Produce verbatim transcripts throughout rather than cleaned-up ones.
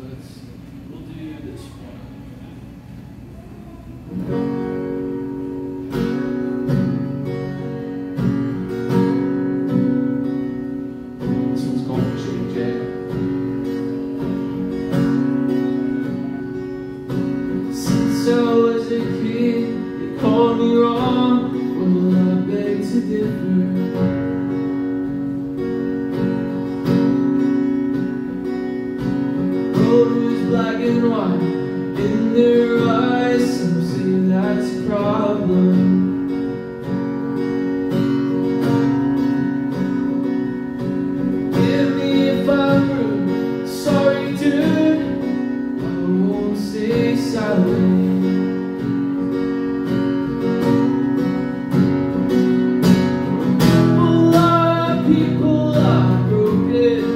let's we'll do this one. This one's called J J. Since I was a kid, you called me wrong. Well, I beg to differ. Was black and white in their eyes. Some say that's a problem. Forgive me if I'm rude, sorry dude, I won't stay silent. A lot of people are broken.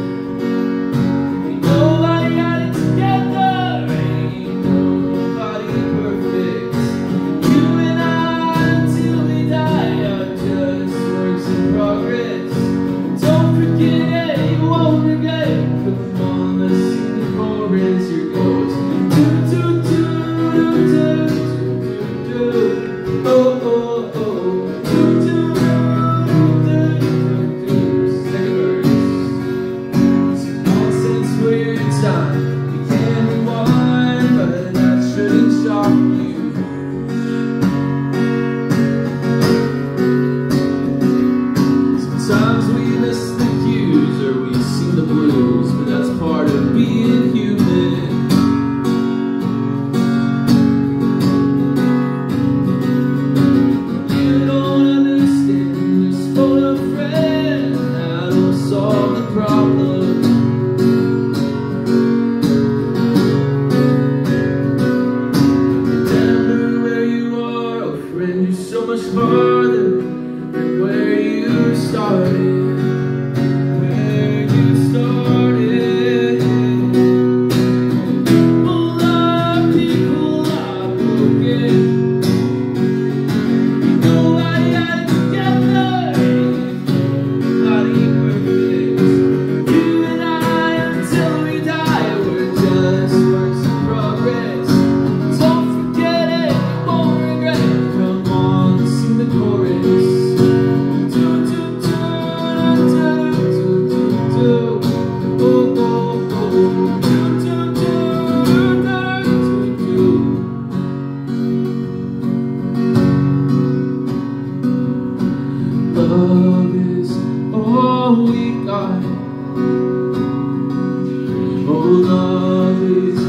Sometimes we miss the cues or we sing the blues, but that's part of being human. You don't understand, just phone a friend, that'll solve the problem. Remember where you are, oh friend, you're so much farther than where you started. Love is all we got. Oh, love is